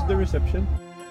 Where's the reception?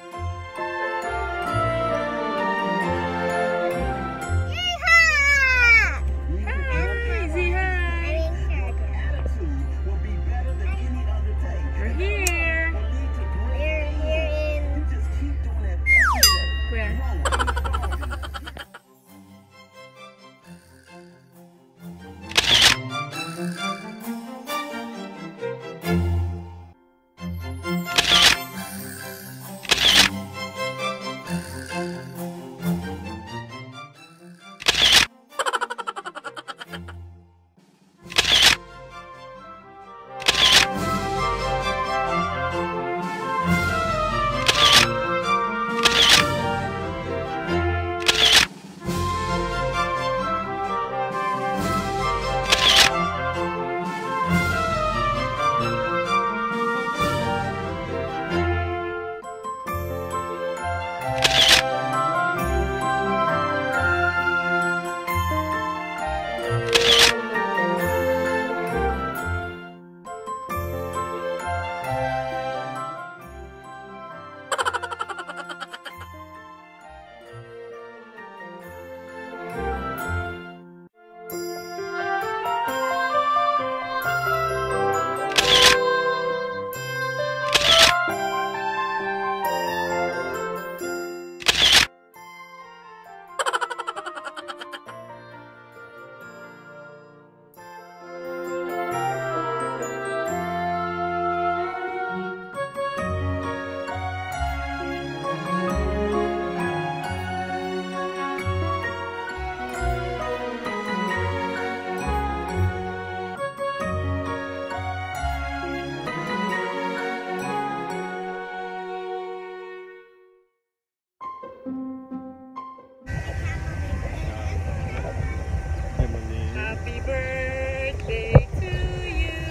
Happy birthday to you.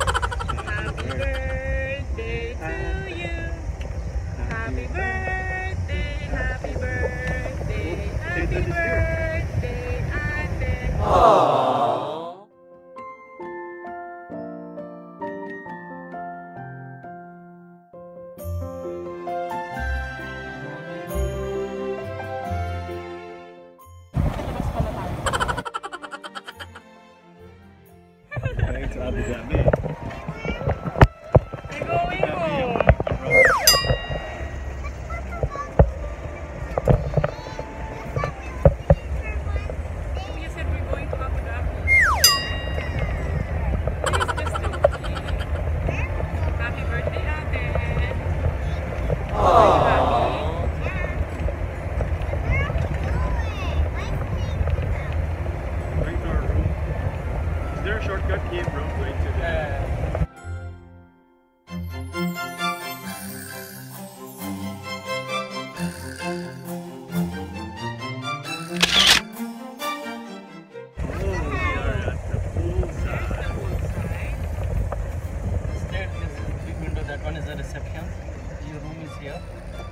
Happy birthday to you. Happy birthday, happy birthday, happy birthday, Ate. Aww. Thanks, Abu Dhabi. We're going home. You said we're going to Abu Dhabi. What is this thing? Happy birthday, Ate. Are you happy? Going to our room. Is there a shortcut key, bro? Going to the... That one is the reception. Your room is here.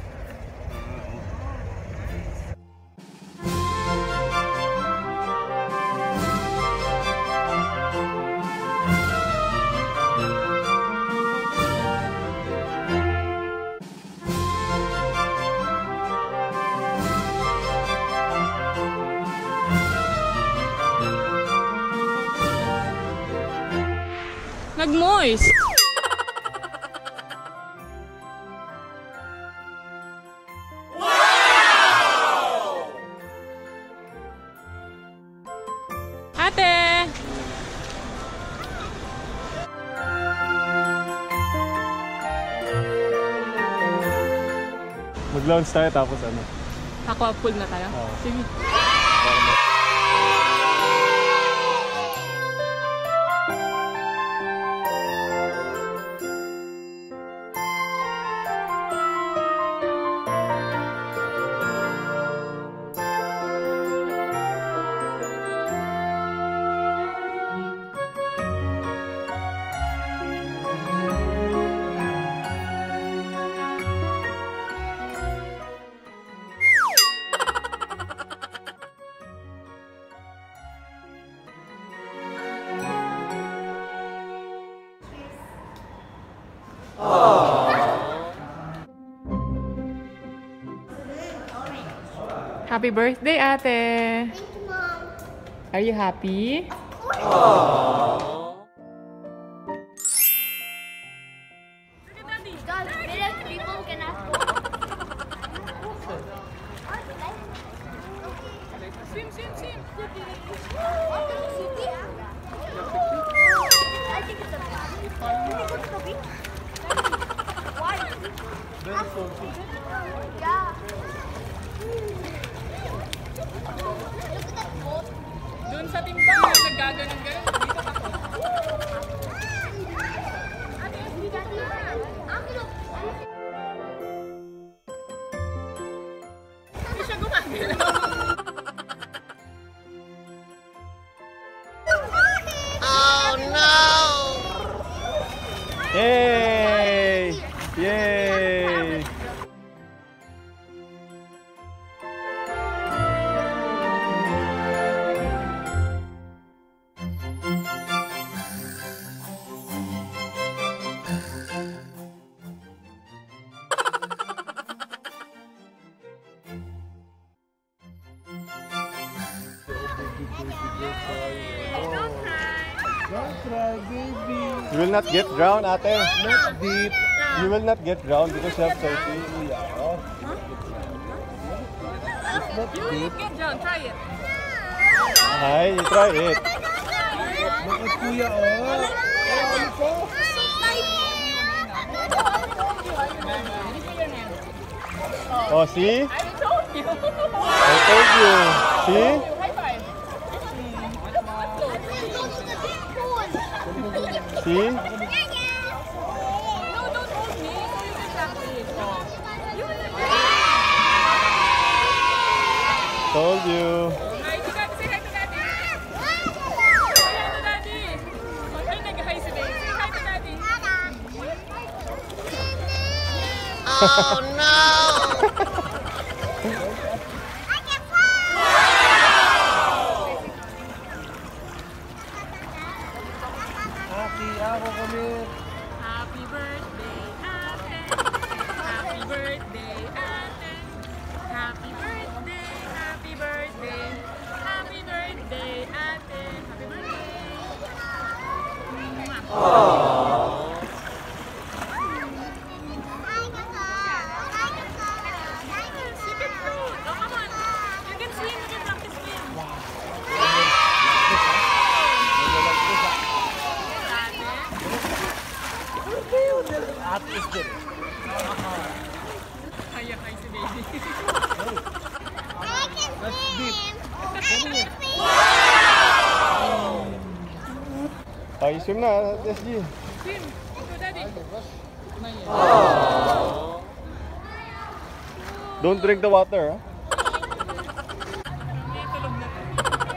Nag-moist. Ate! Mag-lounge tayo tapos ano? Aqua pool na tayo? Oo. Sige. Happy birthday, ate. Thank you, Mom. Are you happy? God, village people can ask. Swim, swim, swim. I think it's a beach. Can we go to the beach? Why? Very salty. Yeah. Look at that boat. Doon sa timbang, naggaganon-ganon. Dito ako. Ate, hindi ka na. Hindi siya gumagalaw. Yay! Yay! Don't cry, baby. You will not get drowned, ate. Not deep. You will not get drowned because you have salty. It's not You deep. get down, try it. Hi, you try it. Look at Kuya, oh. Oh, see? I told you. I told you. See? High five. See? No, don't hold me. So you can practice. You will Told you. Hi to daddy. Say hi to daddy. Say hi to daddy. Ay, nag-hi si baby. Say hi to daddy. Aki, ako kami. Happy birthday, ate. Happy birthday, ate. Happy birthday, happy birthday. Happy birthday, ate. Happy birthday. You can float. Oh, come on. You can swim. You can practice swim. At is good. Kaya si baby. That's deep. Oh, you swim na, SG. Swim. Go, daddy. Don't drink the water, huh? May tulog na to.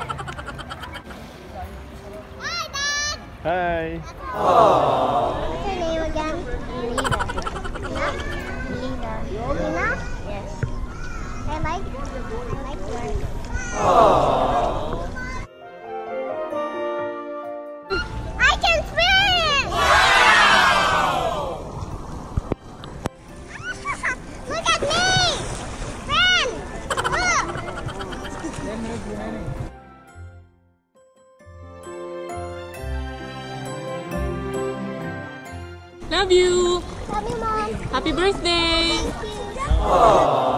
Hi. What's her name again? Lena. Lena? Lena? Yes. I like her. I can swim! Look at me! Friend! Look! Love you. Love you, Mom. Happy birthday. Thank you.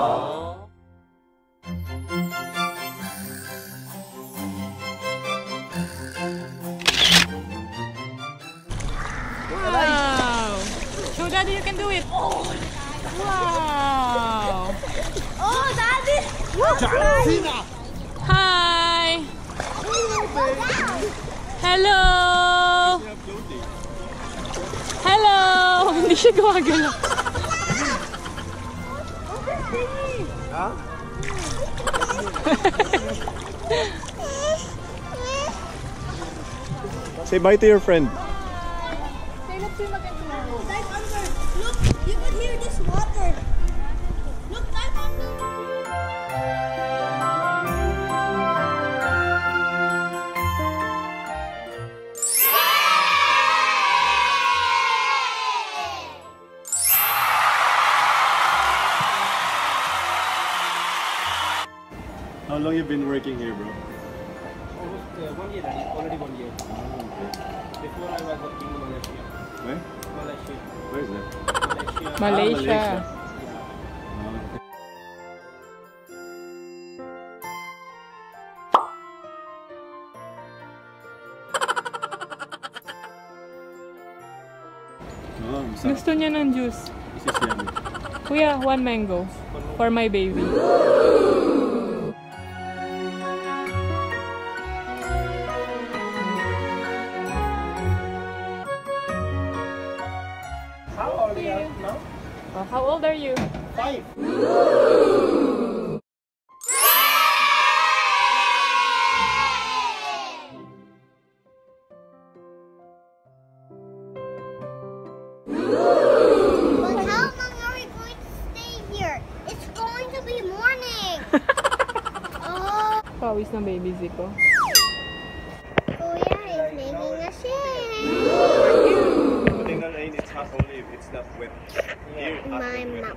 Wow. Show daddy you can do it. Wow. Oh, Daddy! Look! Hi. Go down! Hello. Hello. Hindi siya gumagalaw. Say bye to your friend. Say let's swim again tomorrow. Dive under. Look, you can hear this water. Look, dive under. How long you been working here, bro? Almost 1 year, already 1 year. Before I was working in Malaysia. Where? Malaysia. Where is that? Malaysia. Malaysia. Yeah. Masarap. Gusto niya ng juice. This is yummy. Kuya, 1 mango. For my baby. How old are you now? Oh, how old are you? 5. But how long are we going to stay here? It's going to be morning. Oh, Pawis ng baby Zico. Kuya is making a shake. But in the rain, it's hot only if it's not wet. Here, hot My and wet. mouth.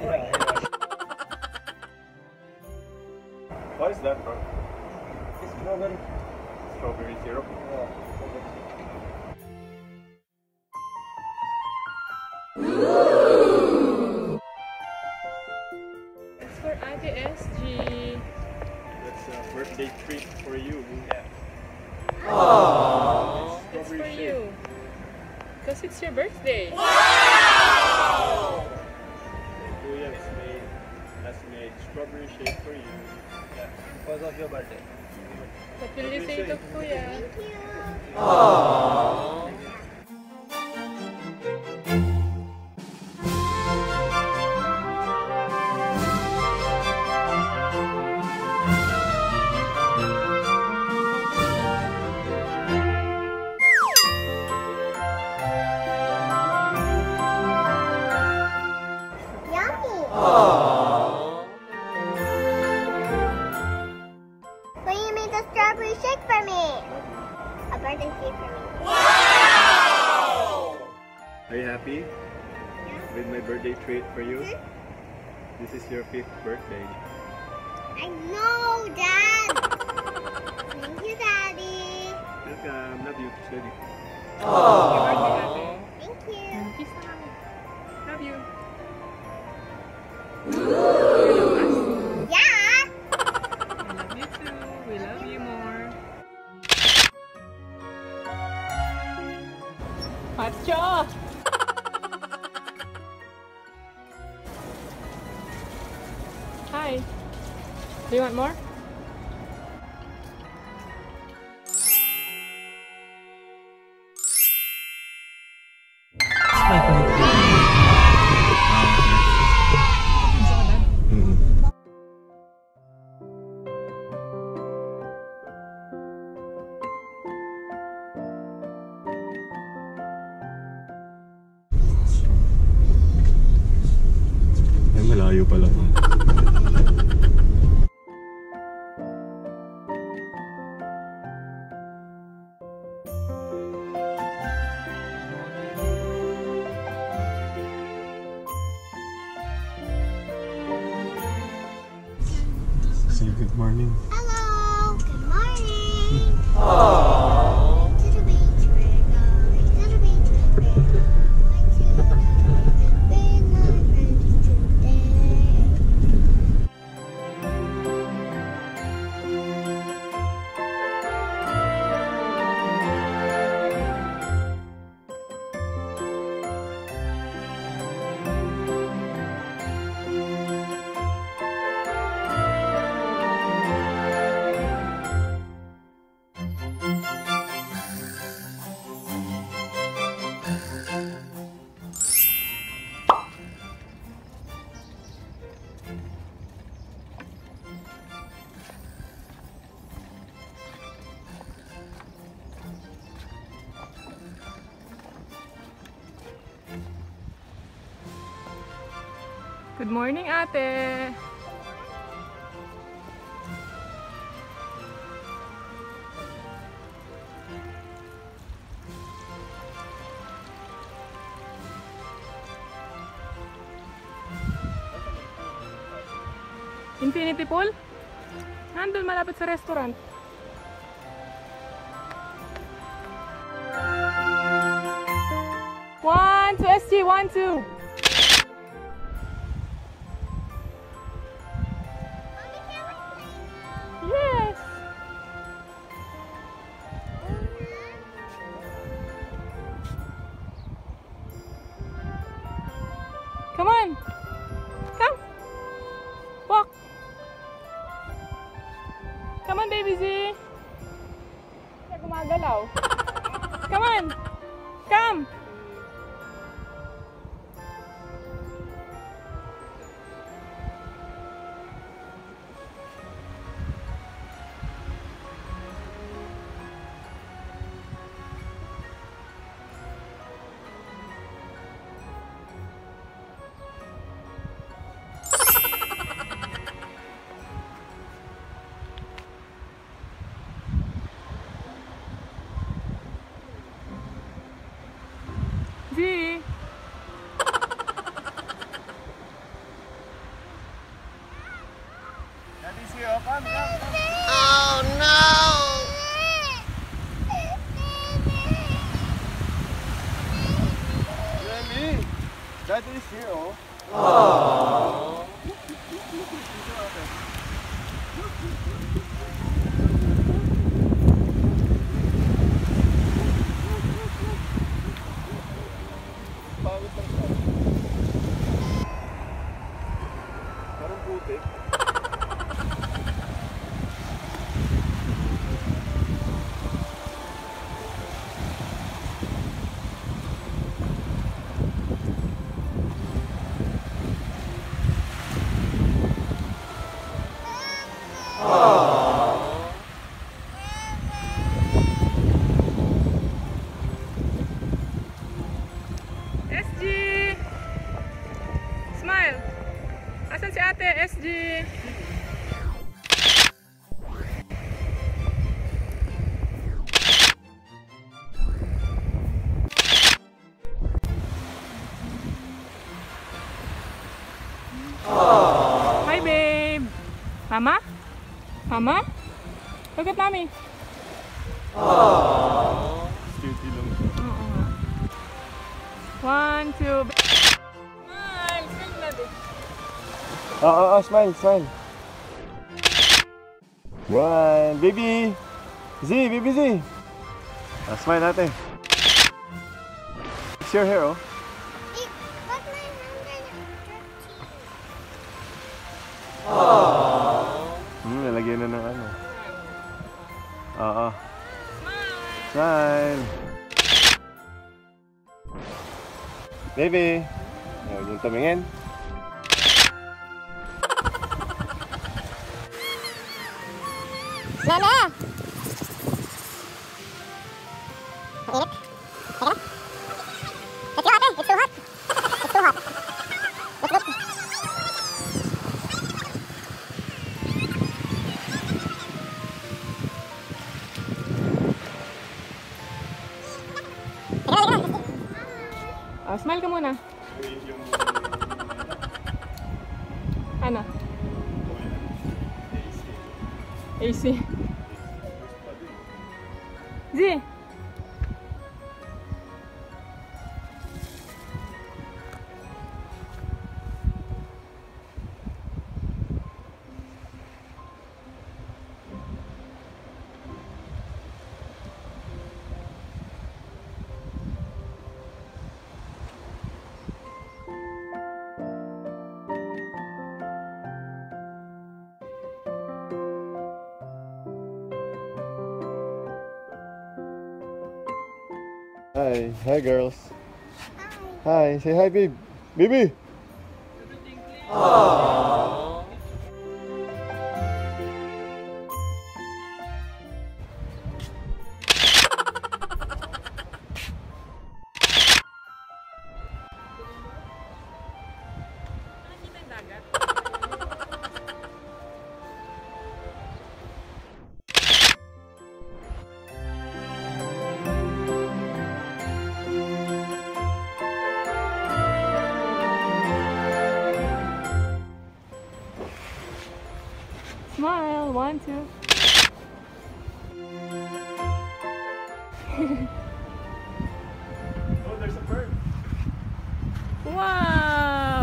What is that, bro? It's strawberry. Strawberry syrup. It's for Ate SG. That's a birthday treat for you. It's for you. Because it's your birthday. Kuya has made strawberry shake for you. Because of your birthday. What will you say to Kuya? Thank you. Yummy. Will you make a strawberry shake for me? A birthday cake for me. Are you happy with my birthday treat for you? Mhm. This is your 5th birthday. I know, Dad. Thank you, Daddy. Welcome. Love you. Steady. Happy birthday, Ate. Thank you. Kiss na kami. Love you. You love us? Yeah. I love you too. We love you more. Pacho! Hi. Do you want more? Ay, malayo pala. Say good morning. Hello. Good morning. Aww. To the beach we're going. To the beach we're going. To the beach with my friends today. Good morning, Ate. Infinity pool? Nandun malapit sa restaurant. One, two, SG, 1, 2. Yes. Come on. Come. Walk. Come on, baby Z. Siya gumagalaw. Come on. Come. Z. Daddy's here. Come, come. Oh no! Remy, Daddy's here. Oh. Pawis lang siya. Parang putik. SG. Smile. Asan si ate? SG. Hi, babe. Mama? Mama? Look at mommy. Cutie lang siya. One, two. Smile. Smile, baby. Smile, smile. One, baby. Z, baby Z. Smile natin. It's your hair, oh. But my hand is dirty. Nalagyan na ng ano. Smile. Smile. Baby. Huwag yung tumingin. Mama! Init? Teka na. Let's go, ate. It's too hot. It's too hot. Let's go. Smile ka muna. Ano? AC. Z. Hi. Hi, girls. Hi. Say hi, babe. Baby. Nakikita yung dagat? Smile. ball. 1, 2. Oh, there's a bird. Wow!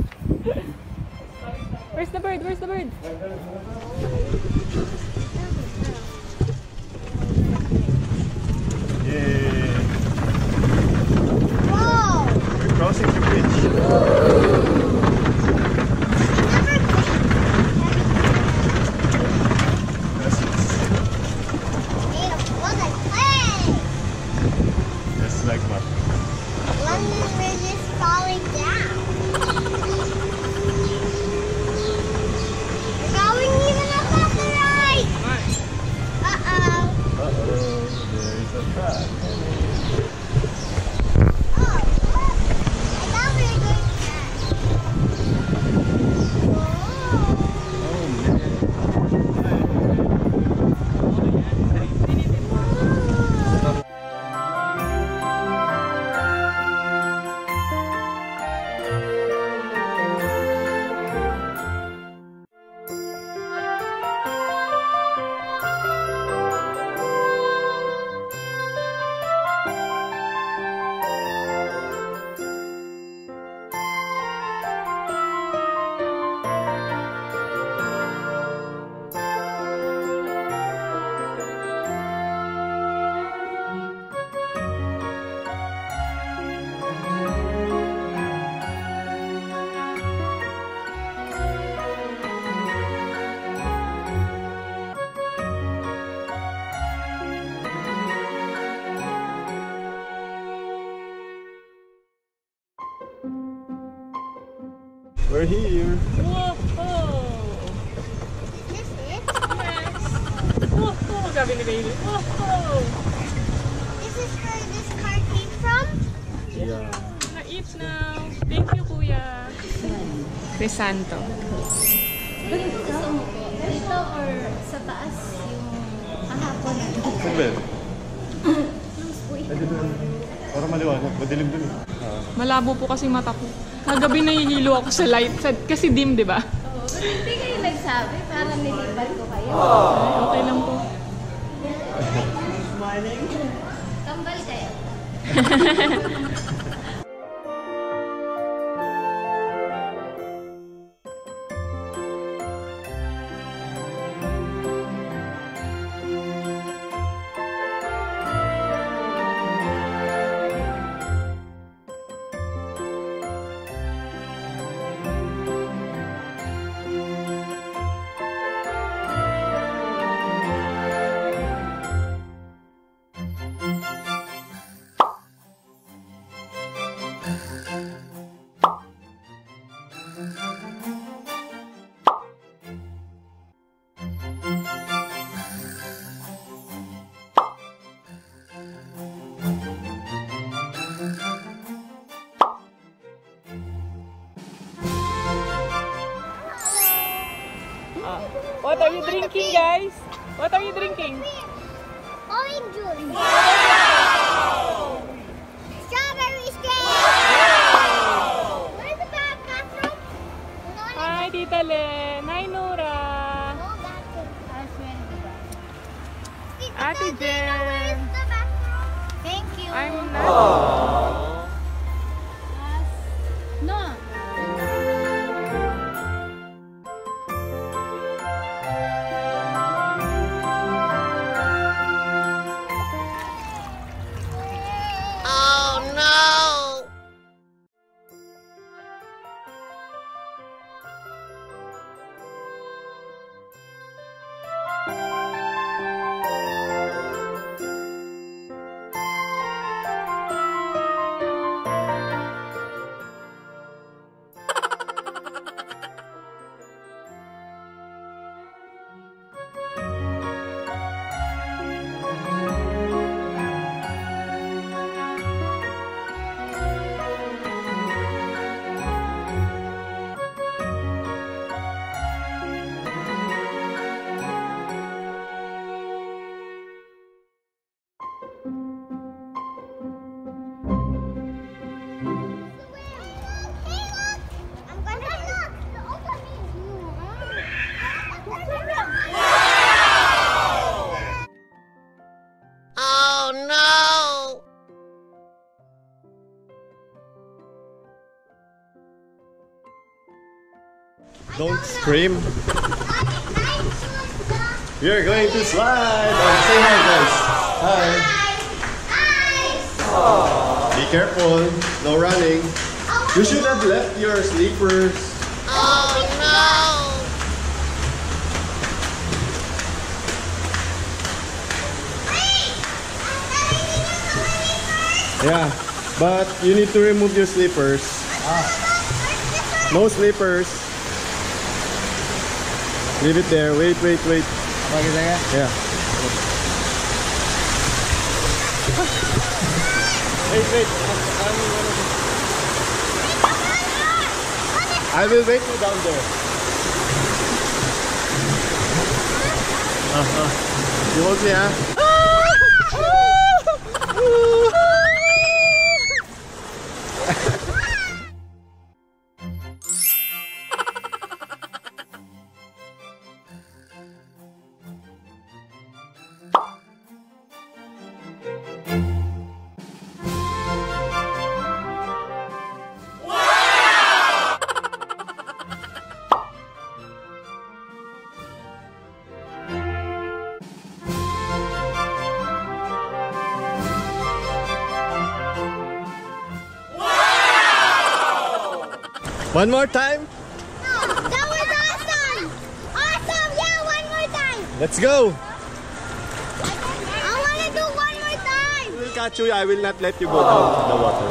Where's the bird? Where's the bird? Yay! Whoa! We're crossing the bridge. That's like what? London Bridge is falling down. We're going even up at the right. Uh-oh. Uh-oh, there is a trap. Oh, what? I thought we were going fast. We're here. Whoa! Is this it? Yes! Whoa! Grabe ni Bailey. Whoa! This is where this car came from? Yeah. Na-eat now. Thank you, Kuya. Crisanto. Gusto mo po? Dito or sa taas yung kahapon? Kumbe. Para maliwanag. Madilim dun eh. Malabo po kasi mata ko. Kagabi nahihilo ako sa light. Kasi dim, di ba? Oo. Pero hindi kayo nagsabi. Parang nilibal ko kayo. Ay, okay lang po. Kambal kayo. What are you drinking, guys? What are you drinking? Orange juice. Strawberry steak. Where's the bathroom? Hi, Tita Len. Hi, Nora. No bathroom. Ate Jen. Where's the bathroom? Thank you. I'm not. No. Don't scream. We are going to slide. Oh, say hi, guys. Hi. Be careful. No running. You should have left your sleepers. Oh no! Yeah, but you need to remove your sleepers. No sleepers. Leave it there. Wait. Yeah. Wait. I will wait you down there. You hold me, huh? One more time? No, that was awesome! Awesome! Yeah, one more time! Let's go! I want to do one more time! I will catch you. I will not let you go down to the water.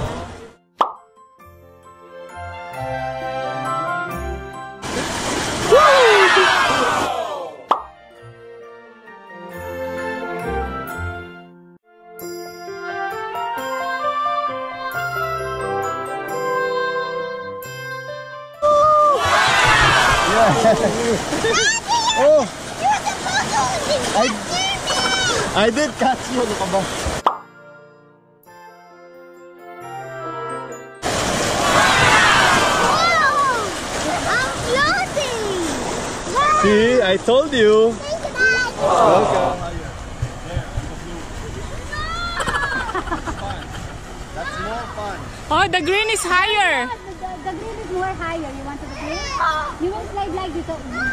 Oh! I did catch you. Ano ka ba? I'm floating! See, I told you. Thank you, Dad! Welcome. That's more fun. Oh, the green is higher. The green is more higher. You want to the green? You will slide like this.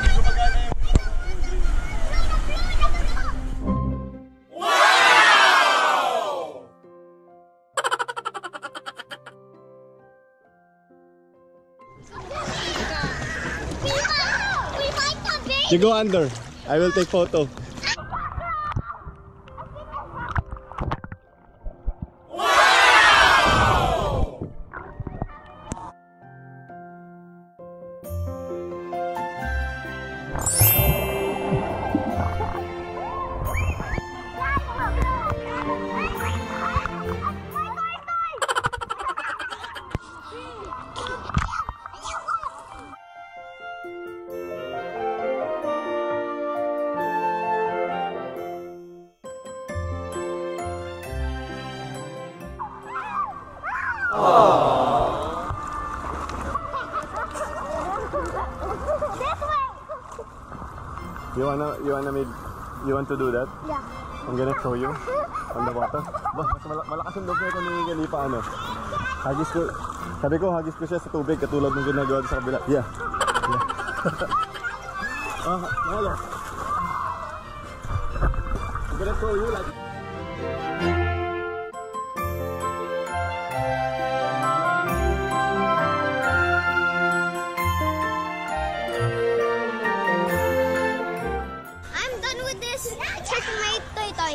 You go under. I will take photo. You want to do that? Yeah. I'm gonna show you on the water. Bah, malakas yung loob nito ni Galipa, ano? Hagis ko, sabi ko, hagis ko siya sa tubig katulad ng ginagawa sa kabila. Yeah. Hello. I'm gonna show you like. Check my toy.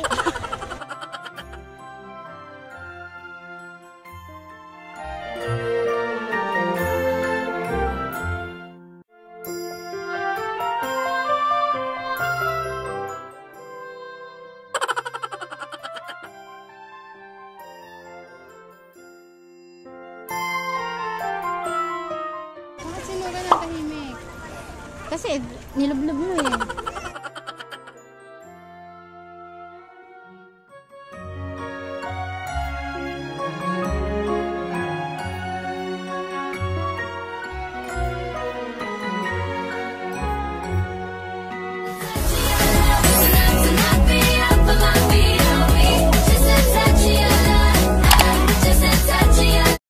Bakit sino ka natahimik? Kasi nilublob mo eh.